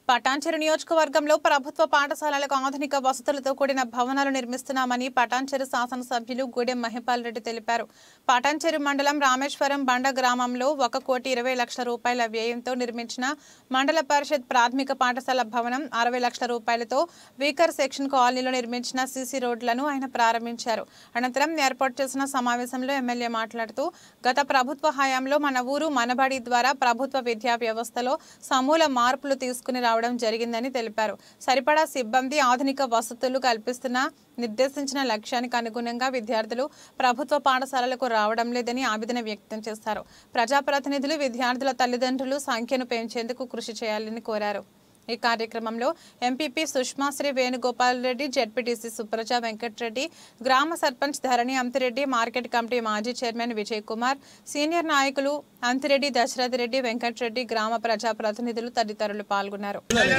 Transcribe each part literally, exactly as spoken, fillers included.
పటాన్చెరు నియోజకవర్గంలో ప్రభుత్వ పాఠశాలలకు ఆధునిక వసతులతో కూడిన భవనాలు నిర్మిస్తున్నామని పటాన్చెరు శాసనసభ్యులు గూడెం మహిపాల్ రెడ్డి తెలిపారు. పటాన్చెరు మండలం రామేశ్వరం బండ గ్రామంలో ఒక కోటి ఇరవై లక్షల రూపాయల వ్యయంతో నిర్మించిన మండల పరిషత్ ప్రాథమిక పాఠశాల భవనం, అరవై లక్షల రూపాయలతో వీకర్ సెక్షన్ కాలనీలో నిర్మించిన సీసీ రోడ్లను ఆయన ప్రారంభించారు. అనంతరం ఏర్పాటు చేసిన సమావేశంలో ఎమ్మెల్యే మాట్లాడుతూ గత ప్రభుత్వ హయాంలో మన ఊరు మనబడి ద్వారా ప్రభుత్వ విద్యా వ్యవస్థలో సమూల మార్పులు తీసుకుని రావడం జరిగిందని తెలిపారు. సరిపడా సిబ్బంది, ఆధునిక వసతులు కల్పిస్తున్న నిర్దేశించిన లక్ష్యానికి అనుగుణంగా విద్యార్థులు ప్రభుత్వ పాఠశాలలకు రావడం లేదని ఆవేదన వ్యక్తం చేశారు. ప్రజాప్రతినిధులు విద్యార్థుల తల్లిదండ్రులు సంఖ్యను పెంచేందుకు కృషి చేయాలని కోరారు. ఈ కార్యక్రమంలో ఎంపీపీ సుష్మా శ్రీ వేణుగోపాల్ రెడ్డి, జెడ్పీటీసీ సుప్రజ వెంకటరెడ్డి, గ్రామ సర్పంచ్ ధరణి అంతిరెడ్డి, మార్కెట్ కమిటీ మాజీ చైర్మన్ విజయ్ కుమార్, సీనియర్ నాయకులు అంతిరెడ్డి, దశరథ్ రెడ్డి, వెంకటరెడ్డి, గ్రామ ప్రజాప్రతినిధులు తదితరులు పాల్గొన్నారు.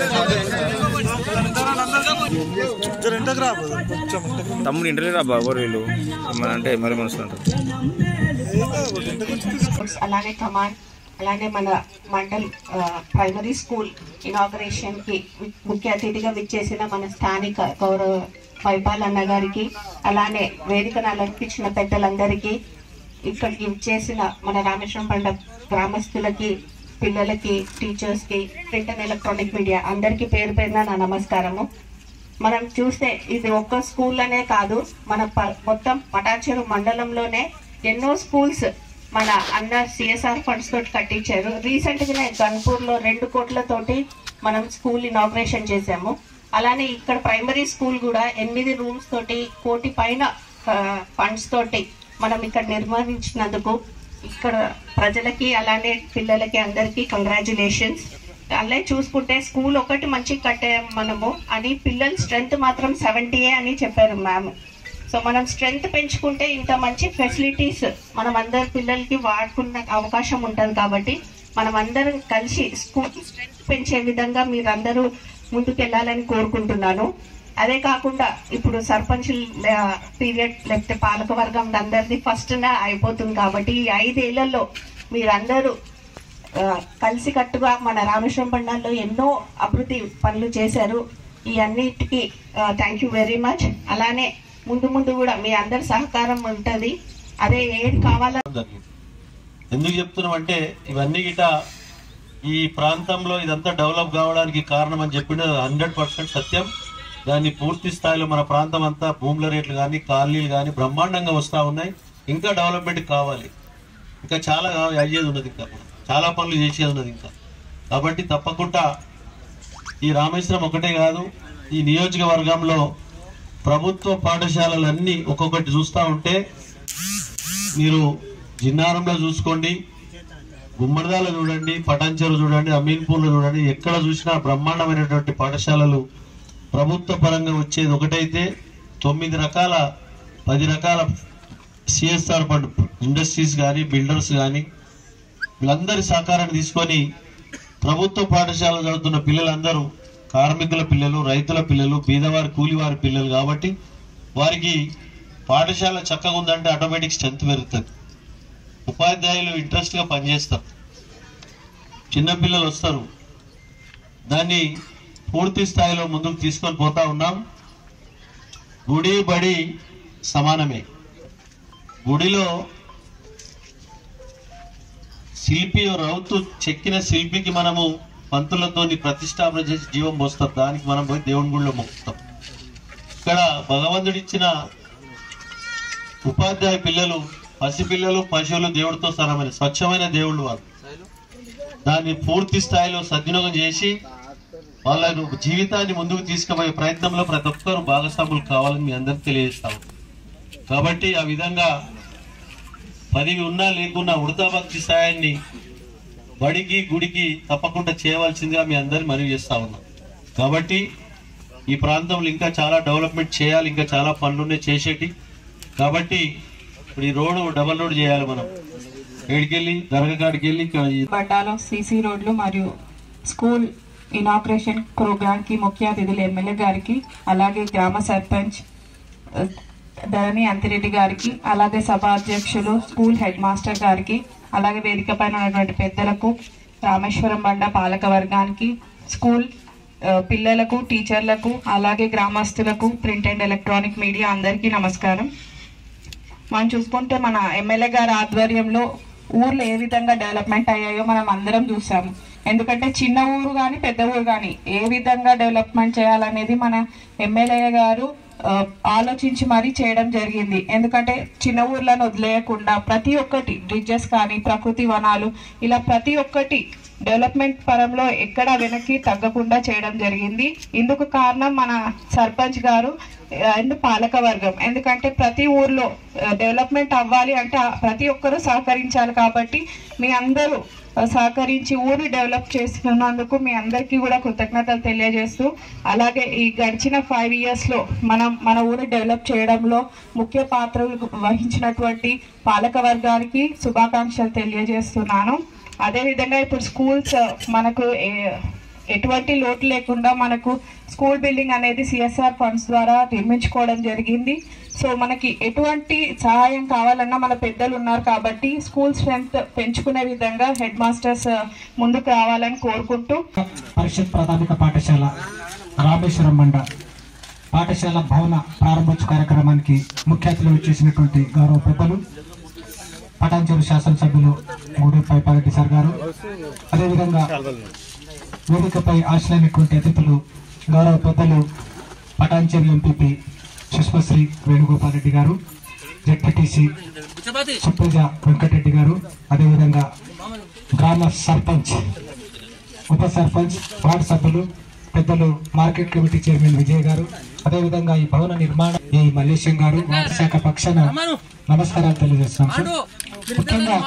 అలానే మన మండల్ ప్రైమరీ స్కూల్ ఇనాగరేషన్ కి ముఖ్య అతిథిగా విచ్చేసిన మన స్థానిక గౌరవ వైపాల్ అన్న గారికి, అలానే వేదికను అలంకరించిన పెద్దలందరికీ, ఇక్కడికి విచ్చేసిన మన రామేశ్వరం పండ గ్రామస్తులకి, పిల్లలకి, టీచర్స్ కి, ప్రింట్ అండ్ ఎలక్ట్రానిక్ మీడియా అందరికీ పేరు పేరున నా నమస్కారము. మనం చూస్తే ఇది ఒక్క స్కూల్ అనే కాదు, మన మొత్తం పటాన్చెరు మండలంలోనే ఎన్నో స్కూల్స్ మన అన్న సిఎస్ఆర్ ఫండ్స్ తోటి కట్టించారు. రీసెంట్ గానే గన్పూర్ లో రెండు కోట్లతోటి మనం స్కూల్ ఇనాగ్రేషన్ చేసాము. అలానే ఇక్కడ ప్రైమరీ స్కూల్ కూడా ఎనిమిది రూమ్స్ తోటి కోటి పైన ఫండ్స్ తోటి మనం ఇక్కడ నిర్వహించినందుకు ఇక్కడ ప్రజలకి అలానే పిల్లలకి అందరికీ కంగ్రాచులేషన్స్. అలాగే చూసుకుంటే స్కూల్ ఒకటి మంచిగా కట్టాము మనము అని, పిల్లల స్ట్రెంత్ మాత్రం సెవెంటీయే అని చెప్పారు మ్యామ్. సో మనం స్ట్రెంగ్త్ పెంచుకుంటే ఇంత మంచి ఫెసిలిటీస్ మనం అందరి పిల్లలకి వాడుకున్న అవకాశం ఉంటుంది. కాబట్టి మనం అందరం కలిసి స్కూల్ స్ట్రెంగ్త్ పెంచే విధంగా మీరందరూ ముందుకు వెళ్ళాలని కోరుకుంటున్నాను. అదే కాకుండా ఇప్పుడు సర్పంచ్ పీరియడ్ లేకపోతే పాలక వర్గం అందరిది ఫస్ట్ అయిపోతుంది. కాబట్టి ఈ ఐదేళ్లలో మీరందరూ కలిసి కట్టుగా మన రామేశ్వరం బండాల్లో ఎన్నో అభివృద్ధి పనులు చేశారు. ఈ అన్నిటికీ థ్యాంక్ యూ వెరీ మచ్. అలానే ముందు ముందు కూడా మీ అందరి సహకారం ఉంటుంది. అదే ఏది కావాలో ఎందుకు చెప్తున్నాం అంటే, ఇవన్నీ గిట ఈ ప్రాంతంలో ఇదంతా డెవలప్ కావడానికి కారణం అని చెప్పిన హండ్రెడ్ పర్సెంట్ సత్యం. దాన్ని పూర్తి స్థాయిలో మన ప్రాంతం అంతా భూముల రేట్లు కానీ, కాలనీలు కానీ బ్రహ్మాండంగా వస్తూ ఉన్నాయి. ఇంకా డెవలప్మెంట్ కావాలి, ఇంకా చాలా అయ్యేది ఉన్నది, ఇంకా చాలా పనులు చేసేది ఉన్నది ఇంకా. కాబట్టి తప్పకుండా ఈ రామేశ్వరం ఒకటే కాదు, ఈ నియోజకవర్గంలో ప్రభుత్వ పాఠశాలలన్నీ ఒక్కొక్కటి చూస్తూ ఉంటే, మీరు జిన్నారంలో చూసుకోండి, గుమ్మడిదాలో చూడండి, పటాన్చెరు చూడండి, అమీన్పూర్లో చూడండి, ఎక్కడ చూసినా బ్రహ్మాండమైనటువంటి పాఠశాలలు ప్రభుత్వ పరంగా వచ్చేది ఒకటైతే తొమ్మిది రకాల పది రకాల సిఎస్ఆర్ ఫండ్ ఇండస్ట్రీస్ కానీ, బిల్డర్స్ కానీ వీళ్ళందరి సహకారాన్ని తీసుకొని ప్రభుత్వ పాఠశాలలు చదువుతున్న పిల్లలందరూ కార్మికుల పిల్లలు, రైతుల పిల్లలు, బీదవారి కూలివారి పిల్లలు. కాబట్టి వారికి పాఠశాల చక్కగా ఉందంటే ఆటోమేటిక్ స్ట్రెంత్ పెరుగుతుంది. ఉపాధ్యాయులు ఇంట్రెస్ట్గా పనిచేస్తారు, చిన్నపిల్లలు వస్తారు. దాన్ని పూర్తి స్థాయిలో ముందుకు తీసుకొని పోతా ఉన్నాం. గుడి బడి సమానమే. గుడిలో శిల్పి రౌతు చెక్కిన శిల్పికి మనము పంతులతో ప్రతిష్టాపన చేసి జీవం పోస్తాం. దానికి మనం పోయి దేవుని గుడిలో మొక్కుతాం. ఇక్కడ భగవంతుడిచ్చిన ఉపాధ్యాయ పిల్లలు, పసిపిల్లలు, పశువులు దేవుడితో సరమైన స్వచ్ఛమైన దేవుళ్ళు వాళ్ళు. దాన్ని పూర్తి స్థాయిలో సద్వినియోగం చేసి వాళ్ళ జీవితాన్ని ముందుకు తీసుకుపోయే ప్రయత్నంలో ప్రతి ఒక్కరు భాగస్వాములు కావాలని మీ అందరికి తెలియజేస్తాము. కాబట్టి ఆ విధంగా పదవి ఉన్నా లేకున్నా ఉడతా భక్తి సాయాన్ని బడికి గుడికి తప్పకుండా చేయవలసిందిగా మీ అందరిని మనవి చేస్తా ఉన్నాం. కాబట్టి ఈ ప్రాంతంలో ఇంకా చాలా డెవలప్మెంట్ చేయాలి, ఇంకా చాలా పనులునే చేసేటి. కాబట్టి ఇప్పుడు ఈ రోడ్డు డబల్ రోడ్ చేయాలి. మనం ఏడికెళ్ళి దర్గా కాడికి వెళ్ళి బండాలో సీసీ రోడ్లు మరియు స్కూల్ ఇనాగ్రేషన్ ప్రోగ్రామ్ కి ముఖ్య అతిథులు ఎమ్మెల్యే గారికి, అలాగే గ్రామ సర్పంచ్ ధరణి అంతిరెడ్డి గారికి, అలాగే సభ అధ్యక్షులు స్కూల్ హెడ్ మాస్టర్ గారికి, అలాగే వేదిక పైన ఉన్నటువంటి పెద్దలకు, రామేశ్వరం బండ పాలక వర్గానికి, స్కూల్ పిల్లలకు, టీచర్లకు, అలాగే గ్రామస్తులకు, ప్రింట్ అండ్ ఎలక్ట్రానిక్ మీడియా అందరికీ నమస్కారం. మనం చూసుకుంటే మన ఎమ్మెల్యే గారి ఆధ్వర్యంలో ఊర్లు ఏ విధంగా డెవలప్మెంట్ అయ్యాయో మనం అందరం చూసాము. ఎందుకంటే చిన్న ఊరు కానీ పెద్ద ఊరు కానీ ఏ విధంగా డెవలప్మెంట్ చేయాలనేది మన ఎమ్మెల్యే గారు ఆలోచించి మరీ చేయడం జరిగింది. ఎందుకంటే చిన్న ఊర్లను వదిలేయకుండా ప్రతి ఒక్కటి బ్రిడ్జెస్ కానీ, ప్రకృతి వనాలు, ఇలా ప్రతి ఒక్కటి డెవలప్మెంట్ పరంలో ఎక్కడ వెనక్కి తగ్గకుండా చేయడం జరిగింది. ఇందుకు కారణం మన సర్పంచ్ గారు అండ్ పాలక వర్గం. ఎందుకంటే ప్రతి ఊర్లో డెవలప్మెంట్ అవ్వాలి అంటే ప్రతి ఒక్కరూ సహకరించాలి. కాబట్టి మీ అందరూ సహకరించి ఊరిని డెవలప్ చేస్తున్నందుకు మీ అందరికీ కూడా కృతజ్ఞతలు తెలియజేస్తూ, అలాగే ఈ గడిచిన ఫైవ్ ఇయర్స్లో మనం మన ఊరిని డెవలప్ చేయడంలో ముఖ్య పాత్రలు వహించినటువంటి పాలక వర్గానికి శుభాకాంక్షలు తెలియజేస్తున్నాను. అదేవిధంగా ఇప్పుడు స్కూల్స్ మనకు ఎటువంటి లోటు లేకుండా మనకు స్కూల్ బిల్డింగ్ అనేది సిఎస్ఆర్ ఫండ్స్ ద్వారా నిర్మించుకోవడం జరిగింది. సో మనకి ఎటువంటి సహాయం కావాలన్నా మన పెద్దలు ఉన్నారు కాబట్టి స్కూల్ స్ట్రెంత్ పెంచుకునే విధంగా హెడ్ మాస్టర్స్ ముందుకు రావాలని కోరుకుంటూ, పరిషత్ ప్రాథమిక పాఠశాల రామేశ్వరం మండ పాఠశాల భవన ప్రారంభోత్సవ కార్యక్రమానికి ముఖ్య అతిథులు చేసినటువంటి గౌరవ పెద్దలు పటాన్చెరు శాసనసభ్యులు మూడు పైపారెడ్డి సార్ గారు, అదేవిధంగా వేదికపై ఆశ్రయినటువంటి అతిథులు గౌరవ పెద్దలు పటాన్చెరు ఎంపీపీ సుష్మశ్రీ వేణుగోపాల్ రెడ్డి గారు, జెడ్పీటీసీ సుప్రజ వెంకటరెడ్డి గారు, అదేవిధంగా గ్రామ సర్పంచ్, ఉప సర్పంచ్, వార్డు సభ్యులు, పెద్దలు మార్కెట్ కమిటీ చైర్మన్ విజయ్ గారు, అదేవిధంగా ఈ భవన నిర్మాణ ఈ మల్లేశం గారు, వార్డు శాఖ పక్షాన నమస్కారాలు తెలియజేస్తున్నాం. ముఖ్యంగా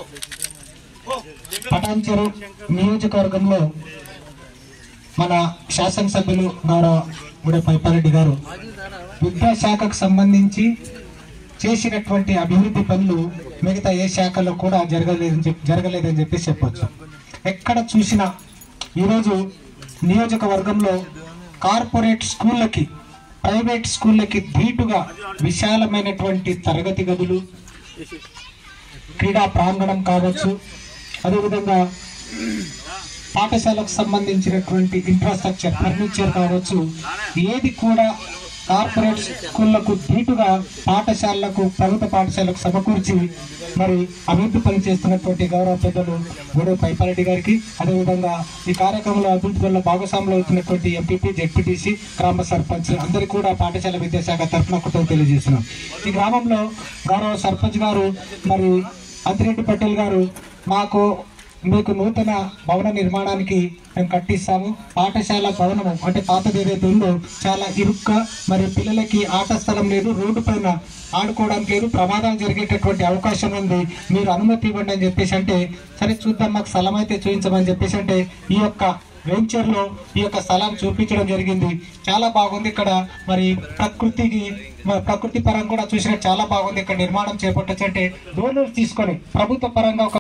పటాన్చెరు నియోజకవర్గంలో మన శాసనసభ్యులు గౌరవ గుడే పైపారెడ్డి గారు విద్యాశాఖకు సంబంధించి చేసినటువంటి అభివృద్ధి పనులు మిగతా ఏ శాఖలో కూడా జరగలేదని చెప్పి జరగలేదని చెప్పి చెప్పొచ్చు. ఎక్కడ చూసినా ఈరోజు నియోజకవర్గంలో కార్పొరేట్ స్కూళ్ళకి, ప్రైవేట్ స్కూళ్ళకి ధీటుగా విశాలమైనటువంటి తరగతి గదులు, క్రీడా ప్రాంగణం కావచ్చు, అదేవిధంగా పాఠశాలకు సంబంధించినటువంటి ఇన్ఫ్రాస్ట్రక్చర్, ఫర్నిచర్ కావచ్చు, ఏది కూడా కార్పొరేట్ స్కూళ్లకు ధీటుగా పాఠశాలకు, ప్రభుత్వ పాఠశాలకు సమకూర్చి మరి అభివృద్ధి పనిచేస్తున్నటువంటి గౌరవ పెద్దలు గూడెం పైపారెడ్డి గారికి, అదేవిధంగా ఈ కార్యక్రమంలో అభివృద్ధిలో భాగస్వాములు అవుతున్నటువంటి ఎంపీపీ, జెడ్పీటీసీ, గ్రామ సర్పంచ్ అందరికీ కూడా పాఠశాల విద్యాశాఖ తరఫున కృతజ్ఞతలు తెలియజేస్తున్నాం. ఈ గ్రామంలో గౌరవ సర్పంచ్ గారు మరి అంతిరెడ్డి పటేల్ గారు మాకు మీకు నూతన భవన నిర్మాణానికి మేము కట్టిస్తాము. పాఠశాల భవనము అంటే పాతది ఏదైతే ఉందో చాలా ఇరుక్క, మరి పిల్లలకి ఆట స్థలం లేదు, రోడ్డు పైన ఆడుకోవడానికి లేదు, ప్రమాదాలు జరిగేటటువంటి అవకాశం ఉంది, మీరు అనుమతి ఇవ్వండి అని చెప్పేసి అంటే, సరే చూద్దాం మాకు స్థలం అయితే చూపించమని చెప్పేసి అంటే ఈ యొక్క వెంచర్ లో ఈ యొక్క స్థలాన్ని చూపించడం జరిగింది. చాలా బాగుంది. ఇక్కడ మరి ప్రకృతికి ప్రకృతి పరంగా కూడా చూసినట్టు చాలా బాగుంది. ఇక్కడ నిర్మాణం చేపట్టచ్చు అంటే డోనర్స్ తీసుకొని ప్రభుత్వ పరంగా ఒక